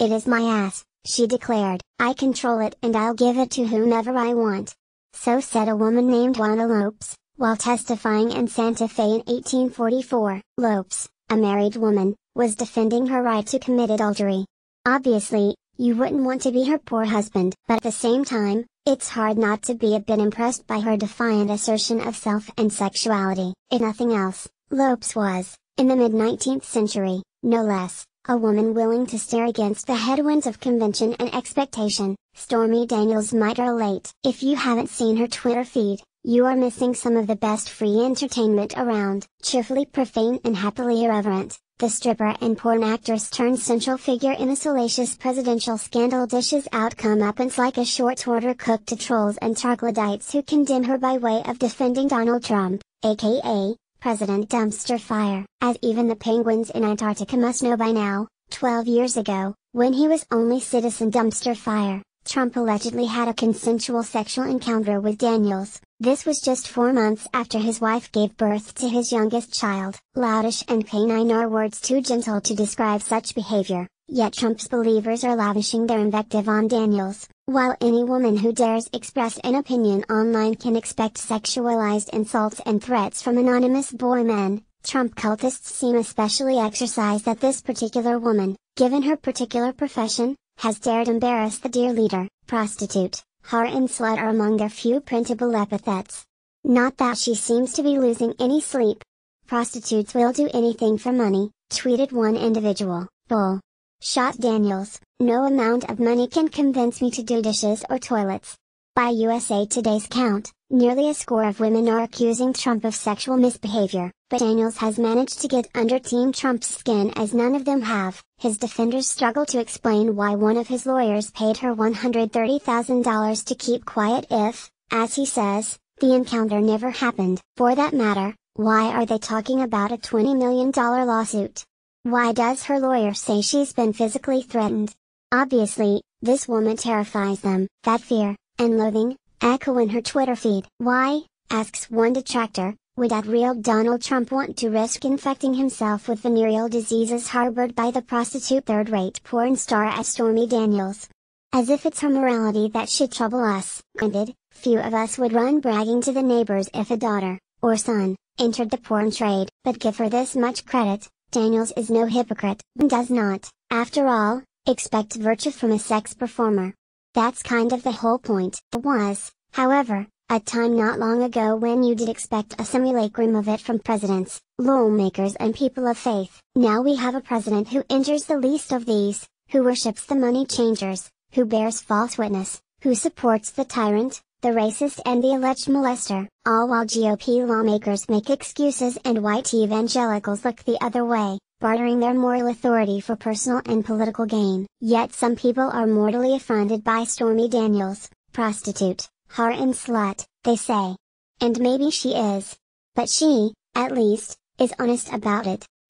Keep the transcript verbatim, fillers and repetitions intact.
"It is my ass," she declared. "I control it and I'll give it to whomever I want." So said a woman named Juana Lopes, while testifying in Santa Fe in eighteen forty-four. Lopes, a married woman, was defending her right to commit adultery. Obviously, you wouldn't want to be her poor husband, but at the same time, it's hard not to be a bit impressed by her defiant assertion of self and sexuality. If nothing else, Lopes was, in the mid-nineteenth century, no less, a woman willing to stare against the headwinds of convention and expectation. Stormy Daniels might relate. If you haven't seen her Twitter feed, you are missing some of the best free entertainment around. Cheerfully profane and happily irreverent, the stripper and porn actress turned central figure in a salacious presidential scandal dishes out comeuppance like a short order cooked to trolls and troglodytes who condemn her by way of defending Donald Trump, aka President Dumpster Fire. As even the penguins in Antarctica must know by now, twelve years ago, when he was only Citizen Dumpster Fire, Trump allegedly had a consensual sexual encounter with Daniels. This was just four months after his wife gave birth to his youngest child. Loutish and canine are words too gentle to describe such behavior, yet Trump's believers are lavishing their invective on Daniels. While any woman who dares express an opinion online can expect sexualized insults and threats from anonymous boy men, Trump cultists seem especially exercised that this particular woman, given her particular profession, has dared embarrass the dear leader. Prostitute, whore and slut are among their few printable epithets. Not that she seems to be losing any sleep. "Prostitutes will do anything for money," tweeted one individual. Bull. Shot Daniels, "No amount of money can convince me to do dishes or toilets." By U S A Today's count, nearly a score of women are accusing Trump of sexual misbehavior, but Daniels has managed to get under Team Trump's skin as none of them have. His defenders struggle to explain why one of his lawyers paid her one hundred thirty thousand dollars to keep quiet if, as he says, the encounter never happened. For that matter, why are they talking about a twenty million dollar lawsuit? Why does her lawyer say she's been physically threatened? Obviously, this woman terrifies them. That fear and loathing echo in her Twitter feed. Why, asks one detractor, would that real Donald Trump want to risk infecting himself with venereal diseases harbored by the prostitute third-rate porn star as Stormy Daniels? As if it's her morality that should trouble us. Granted, few of us would run bragging to the neighbors if a daughter, or son, entered the porn trade. But give her this much credit, Daniels is no hypocrite, and does not, after all, expect virtue from a sex performer. That's kind of the whole point. There was, however, a time not long ago when you did expect a simulacrum of it from presidents, lawmakers and people of faith. Now we have a president who enters the least of these, who worships the money changers, who bears false witness, who supports the tyrant, the racist and the alleged molester, all while G O P lawmakers make excuses and white evangelicals look the other way, bartering their moral authority for personal and political gain. Yet some people are mortally affronted by Stormy Daniels, prostitute, whore and slut, they say. And maybe she is. But she, at least, is honest about it.